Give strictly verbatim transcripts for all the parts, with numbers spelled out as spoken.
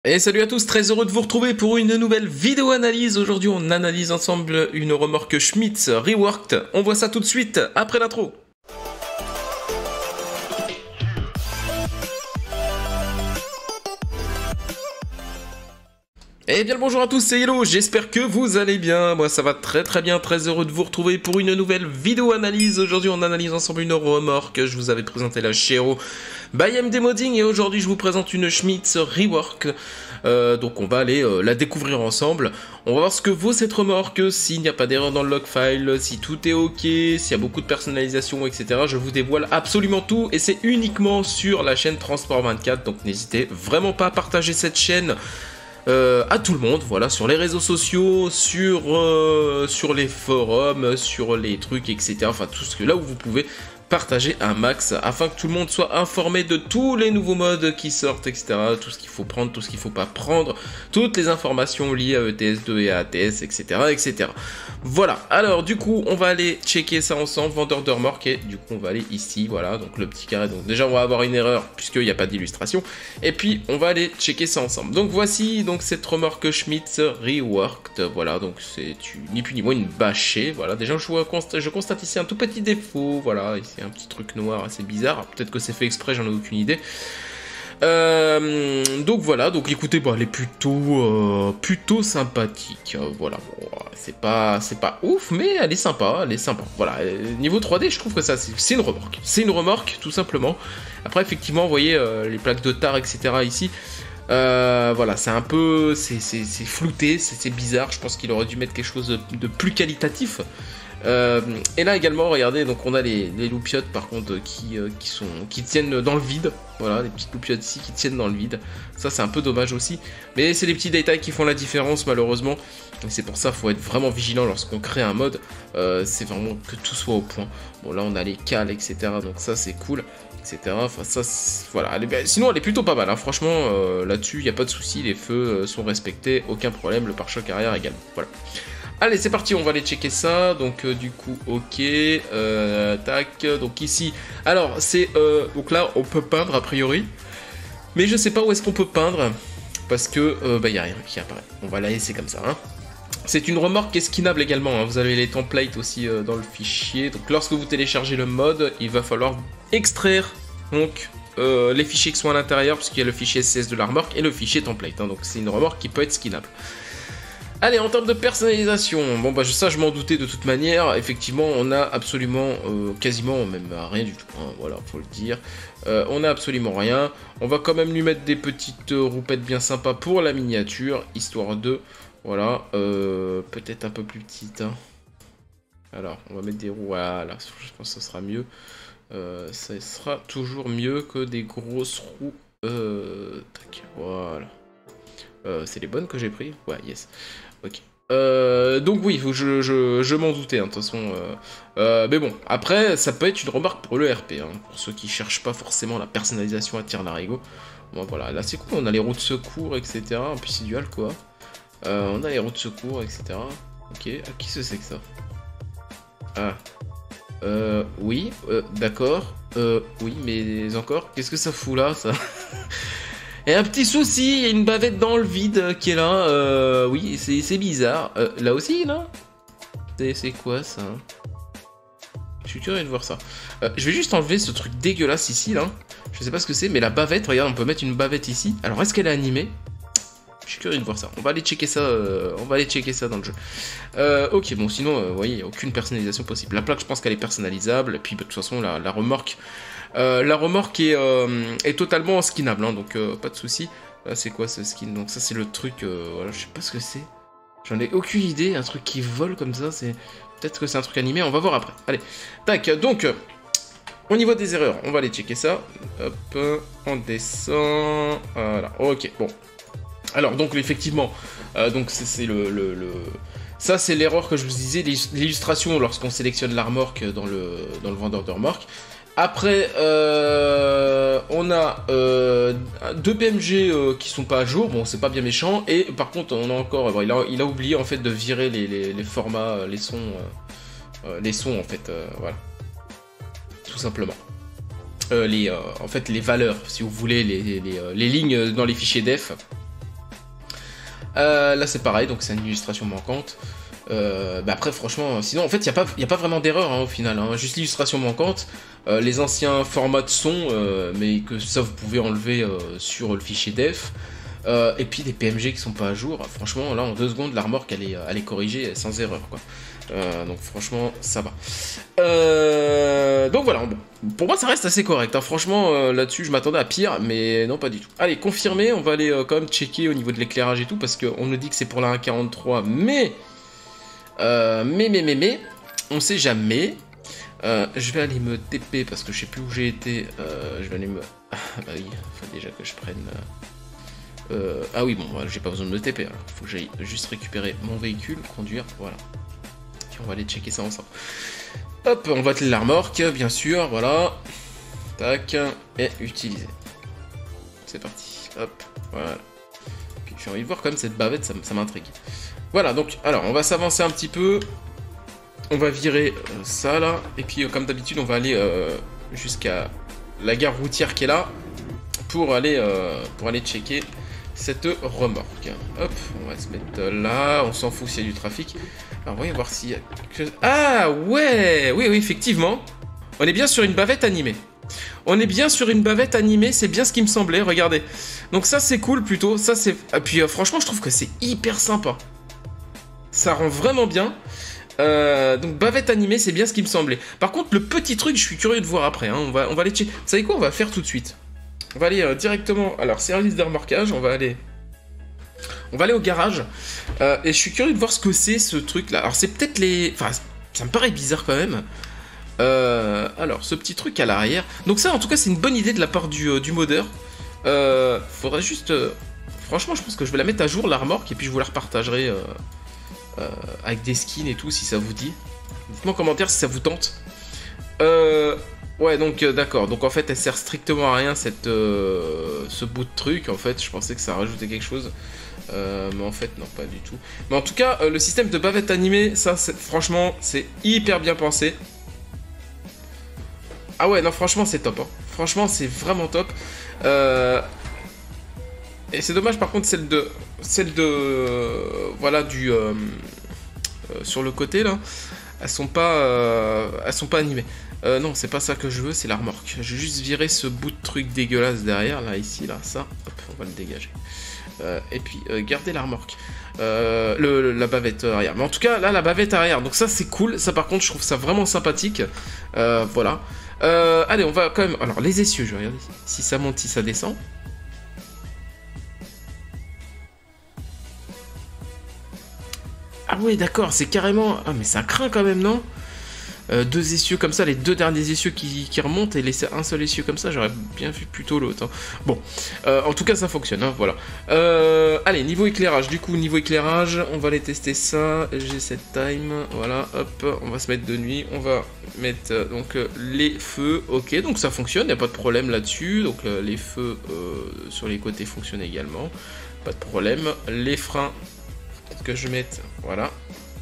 Et salut à tous, très heureux de vous retrouver pour une nouvelle vidéo analyse. Aujourd'hui on analyse ensemble une remorque Schmitz Reworked. On voit ça tout de suite après l'intro. Eh bien le bonjour à tous, c'est Hello, j'espère que vous allez bien. Moi ça va très très bien, très heureux de vous retrouver pour une nouvelle vidéo analyse. Aujourd'hui on analyse ensemble une remorque. Je vous avais présenté la Shero by M D Modding et aujourd'hui je vous présente une Schmitz Rework. Euh, donc on va aller euh, la découvrir ensemble. On va voir ce que vaut cette remorque, s'il n'y a pas d'erreur dans le log file, si tout est ok, s'il y a beaucoup de personnalisation, et cetera. Je vous dévoile absolument tout et c'est uniquement sur la chaîne Transport vingt-quatre. Donc n'hésitez vraiment pas à partager cette chaîne Euh, à tout le monde, voilà, sur les réseaux sociaux, sur, euh, sur les forums, sur les trucs, et cetera. Enfin, tout ce que là où vous pouvez partager un max afin que tout le monde soit informé de tous les nouveaux modes qui sortent, et cetera. Tout ce qu'il faut prendre, tout ce qu'il faut pas prendre, toutes les informations liées à E T S deux et à A T S, et cetera, et cetera. Voilà. Alors, du coup, on va aller checker ça ensemble, vendeur de remorque, et du coup, on va aller ici, voilà, donc le petit carré. Donc déjà, on va avoir une erreur puisqu'il n'y a pas d'illustration, et puis on va aller checker ça ensemble. Donc voici donc cette remorque Schmitz Reworked. Voilà, donc c'est ni plus ni moins une bâchée. Voilà, déjà je constate, je constate ici un tout petit défaut. Voilà, ici un petit truc noir assez bizarre. Peut-être que c'est fait exprès, j'en ai aucune idée. Euh, donc voilà, donc écoutez, bah, elle est plutôt, euh, plutôt sympathique. Euh, voilà, bon, c'est pas, c'est pas ouf, mais elle est sympa, elle est sympa. Voilà, euh, niveau trois D, je trouve que ça, c'est une remorque. C'est une remorque, tout simplement. Après, effectivement, vous voyez euh, les plaques de tar, et cetera ici. Euh, voilà, c'est un peu, c'est flouté, c'est bizarre. Je pense qu'il aurait dû mettre quelque chose de, de plus qualitatif. Euh, et là également, regardez, donc on a les, les loupiottes par contre qui, euh, qui, sont, qui tiennent dans le vide. Voilà, les petites loupiottes ici qui tiennent dans le vide. Ça c'est un peu dommage aussi. Mais c'est les petits détails qui font la différence malheureusement. Et c'est pour ça qu'il faut être vraiment vigilant lorsqu'on crée un mode. Euh, c'est vraiment que tout soit au point. Bon là on a les cales, et cetera. Donc ça c'est cool, et cetera. Enfin ça, voilà. Elle est, sinon elle est plutôt pas mal, hein. Franchement euh, là-dessus il n'y a pas de souci. Les feux euh, sont respectés, aucun problème. Le pare-choc arrière également. Voilà. Allez, c'est parti, on va aller checker ça. Donc, euh, du coup, ok. Euh, tac. Donc, ici. Alors, c'est. Euh, donc là, on peut peindre a priori. Mais je sais pas où est-ce qu'on peut peindre. Parce que. Euh, bah, il n'y a rien qui apparaît. On va la laisser comme ça. Hein. C'est une remorque qui est skinnable également. Hein. Vous avez les templates aussi euh, dans le fichier. Donc, lorsque vous téléchargez le mode, il va falloir extraire. Donc. Euh, les fichiers qui sont à l'intérieur. Puisqu'il y a le fichier S C S de la remorque et le fichier template. Hein. Donc, c'est une remorque qui peut être skinnable. Allez, en termes de personnalisation, bon bah ça je m'en doutais de toute manière, effectivement on a absolument, euh, quasiment même rien du tout, hein, voilà, faut le dire. Euh, on a absolument rien, on va quand même lui mettre des petites euh, roupettes bien sympas pour la miniature, histoire de, voilà, euh, peut-être un peu plus petite. Hein. Alors, on va mettre des roues, voilà, je pense que ce sera mieux. Euh, ça sera toujours mieux que des grosses roues, euh, tac, voilà. Euh, c'est les bonnes que j'ai pris? Ouais, yes. Ok. Euh, donc oui, je, je, je m'en doutais, hein, de toute façon. Euh, euh, mais bon, après, ça peut être une remarque pour le R P, hein, pour ceux qui cherchent pas forcément la personnalisation à tire-larigot. Bon, voilà, là c'est cool, on a les roues de secours, et cetera. En plus, c'est du Alcoa. Euh, on a les roues de secours, et cetera. Ok, à qui c'est que ça? Ah. Euh, oui, euh, d'accord. Euh, oui, mais encore, qu'est-ce que ça fout là, ça? Et un petit souci, il y a une bavette dans le vide qui est là. Euh, oui, c'est bizarre. Euh, là aussi, là c'est quoi ça? Je suis curieux de voir ça. Euh, je vais juste enlever ce truc dégueulasse ici, là. Je sais pas ce que c'est, mais la bavette, regarde, on peut mettre une bavette ici. Alors, est-ce qu'elle est animée? Je suis curieux de voir ça. On va aller checker ça, euh, on va aller checker ça dans le jeu. Euh, ok, bon, sinon, euh, vous voyez, il n'y a aucune personnalisation possible. La plaque, je pense qu'elle est personnalisable. Et puis, bah, de toute façon, la, la remorque... Euh, la remorque est, euh, est totalement skinnable, hein, donc euh, pas de souci. Là, c'est quoi ce skin? Donc ça, c'est le truc, euh, voilà, je sais pas ce que c'est. J'en ai aucune idée, un truc qui vole comme ça, c'est... Peut-être que c'est un truc animé, on va voir après. Allez, tac, donc, euh, au niveau des erreurs, on va aller checker ça. Hop, on descend, voilà, ok, bon. Alors, donc, effectivement, euh, donc c'est le... le, le... Ça, c'est l'erreur que je vous disais, l'illustration lorsqu'on sélectionne la remorque dans le, dans le vendeur de remorque. Après, euh, on a euh, deux P M G euh, qui sont pas à jour, bon c'est pas bien méchant, et par contre on a encore, bon, il, a, il a oublié en fait de virer les, les, les formats, les sons, euh, euh, les sons en fait, euh, voilà, tout simplement. Euh, les, euh, en fait les valeurs, si vous voulez, les, les, les, les lignes dans les fichiers def. Euh, là c'est pareil, donc c'est une illustration manquante. Euh, bah après franchement, sinon en fait il n'y a, a pas vraiment d'erreur hein, au final, hein. Juste l'illustration manquante, euh, les anciens formats de son, euh, mais que ça vous pouvez enlever euh, sur le fichier def, euh, et puis des P M G qui sont pas à jour. Franchement là en deux secondes la remorque elle est, elle est corrigée sans erreur quoi. Euh, donc franchement ça va. Euh, donc voilà, bon. Pour moi ça reste assez correct, hein. Franchement euh, là-dessus je m'attendais à pire, mais non pas du tout. Allez, confirmé, on va aller euh, quand même checker au niveau de l'éclairage et tout, parce qu'on nous dit que c'est pour la un quarante-trois, mais... Euh, mais, mais, mais, mais, on sait jamais. Euh, je vais aller me T P parce que je sais plus où j'ai été. Euh, je vais aller me... Ah bah oui, faut déjà que je prenne... Euh... Ah oui, bon, j'ai pas besoin de me T P, alors. Faut que j'aille juste récupérer mon véhicule, conduire, voilà. Puis on va aller checker ça ensemble. Hop, on va atteler la remorque, bien sûr, voilà. Tac, et utiliser. C'est parti, hop, voilà. Puis j'ai envie de voir quand même cette bavette, ça, ça m'intrigue. Voilà, donc, alors, on va s'avancer un petit peu. On va virer euh, ça, là. Et puis, euh, comme d'habitude, on va aller euh, jusqu'à la gare routière qui est là. Pour aller, euh, pour aller checker cette remorque. Hop, on va se mettre là. On s'en fout s'il y a du trafic. Alors, voyons voir s'il y a quelque chose... Ah, ouais. Oui, oui, effectivement. On est bien sur une bavette animée. On est bien sur une bavette animée, c'est bien ce qui me semblait, regardez. Donc ça, c'est cool, plutôt. Ça, c'est... Et puis, euh, franchement, je trouve que c'est hyper sympa. Ça rend vraiment bien. Euh, donc bavette animée, c'est bien ce qui me semblait. Par contre, le petit truc, je suis curieux de voir après. Hein. On va, on va aller checker. Vous savez quoi? On va faire tout de suite. On va aller euh, directement. Alors, service de remorquage. On va aller. On va aller au garage. Euh, et je suis curieux de voir ce que c'est ce truc-là. Alors, c'est peut-être les. Enfin, ça me paraît bizarre quand même. Euh, alors, ce petit truc à l'arrière. Donc ça, en tout cas, c'est une bonne idée de la part du, euh, du modeur. Euh, faudrait juste. Euh... Franchement, je pense que je vais la mettre à jour la remorque et puis je vous la repartagerai. Euh... Euh, avec des skins et tout si ça vous dit. Dites-moi en commentaire si ça vous tente. Euh, ouais donc euh, d'accord. Donc en fait elle sert strictement à rien cette, euh, ce bout de truc. En fait je pensais que ça rajoutait quelque chose. Euh, mais en fait non pas du tout. Mais en tout cas euh, le système de bavette animée, ça franchement c'est hyper bien pensé. Ah ouais non franchement c'est top. Hein. Franchement c'est vraiment top. Euh... Et c'est dommage par contre celle de celle de euh, voilà du euh, euh, sur le côté là, elles sont pas euh, elles sont pas animées. Euh, non c'est pas ça que je veux, c'est la remorque. Je vais juste virer ce bout de truc dégueulasse derrière là ici là ça. Hop on va le dégager. Euh, et puis euh, garder la remorque, euh, le, le, la bavette arrière. Mais en tout cas là la bavette arrière. Donc ça c'est cool. Ça par contre je trouve ça vraiment sympathique. Euh, voilà. Euh, allez on va quand même. Alors les essieux je vais regarder si ça monte si ça descend. Ah ouais d'accord, c'est carrément... Ah mais ça craint quand même, non? euh, Deux essieux comme ça, les deux derniers essieux qui, qui remontent et laisser un seul essieu comme ça, j'aurais bien vu plutôt l'autre. Hein. Bon, euh, en tout cas ça fonctionne, hein, voilà. Euh, allez, niveau éclairage, du coup, niveau éclairage, on va aller tester ça. J'ai cette time, voilà, hop, on va se mettre de nuit, on va mettre euh, donc euh, les feux, ok, donc ça fonctionne, il n'y a pas de problème là-dessus. Donc euh, les feux euh, sur les côtés fonctionnent également, pas de problème. Les freins... que je mette, voilà.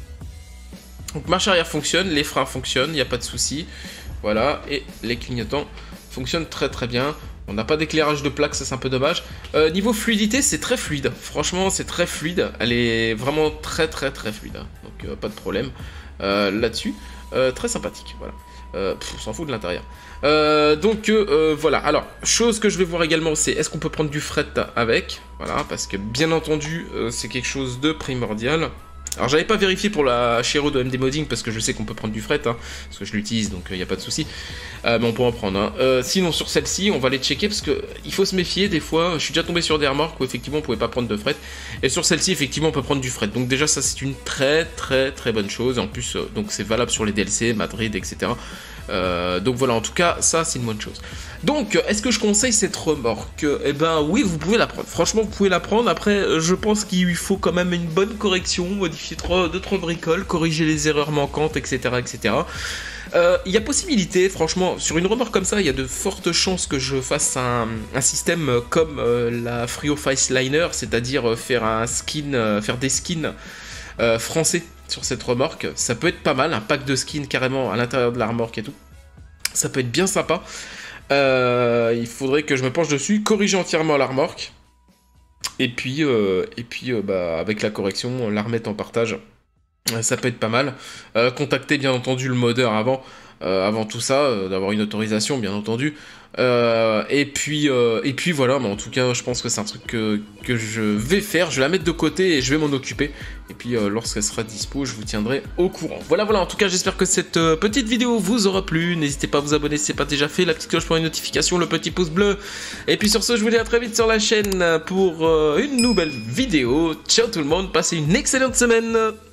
Donc marche arrière fonctionne, les freins fonctionnent, il n'y a pas de souci. Voilà, et les clignotants fonctionnent très très bien. On n'a pas d'éclairage de plaque, ça c'est un peu dommage. Euh, niveau fluidité, c'est très fluide. Franchement, c'est très fluide. Elle est vraiment très très très fluide. Donc euh, pas de problème euh, là-dessus. Euh, très sympathique, voilà. Euh, pff, on s'en fout de l'intérieur. Euh, donc euh, voilà, alors chose que je vais voir également, c'est est-ce qu'on peut prendre du fret avec, voilà, parce que bien entendu euh, c'est quelque chose de primordial. Alors j'avais pas vérifié pour la Shiro de M D Modding parce que je sais qu'on peut prendre du fret, hein, parce que je l'utilise donc il euh, n'y a pas de souci. Euh, mais on peut en prendre. Hein. Euh, sinon sur celle-ci, on va les checker parce que il faut se méfier des fois. Je suis déjà tombé sur des remorques où effectivement on pouvait pas prendre de fret, et sur celle-ci effectivement on peut prendre du fret. Donc déjà ça c'est une très très très bonne chose. En plus euh, donc c'est valable sur les D L C, Madrid, et cetera. Euh, donc voilà, en tout cas, ça c'est une bonne chose. Donc, est-ce que je conseille cette remorque? Eh ben oui, vous pouvez la prendre. Franchement, vous pouvez la prendre. Après, je pense qu'il faut quand même une bonne correction, modifier deux trois bricoles, corriger les erreurs manquantes, et cetera, et cetera. Il euh, y a possibilité, franchement, sur une remorque comme ça, il y a de fortes chances que je fasse un, un système comme euh, la Frio Face Liner, c'est-à-dire faire un skin, euh, faire des skins euh, français sur cette remorque. Ça peut être pas mal, un pack de skins carrément à l'intérieur de la remorque et tout. Ça peut être bien sympa. Euh, il faudrait que je me penche dessus, corriger entièrement la remorque. Et puis, euh, et puis euh, bah, avec la correction, la remettre en partage, ça peut être pas mal. Euh, contacter bien entendu le modeur avant, euh, avant tout ça, euh, d'avoir une autorisation bien entendu. Euh, et puis euh, et puis voilà, mais en tout cas je pense que c'est un truc que, que je vais faire, je vais la mettre de côté et je vais m'en occuper. Et puis euh, lorsqu'elle sera dispo, je vous tiendrai au courant. Voilà voilà, en tout cas j'espère que cette euh, petite vidéo vous aura plu. N'hésitez pas à vous abonner si c'est pas déjà fait, la petite cloche pour une notification, le petit pouce bleu. Et puis sur ce, je vous dis à très vite sur la chaîne pour euh, une nouvelle vidéo. Ciao tout le monde, passez une excellente semaine.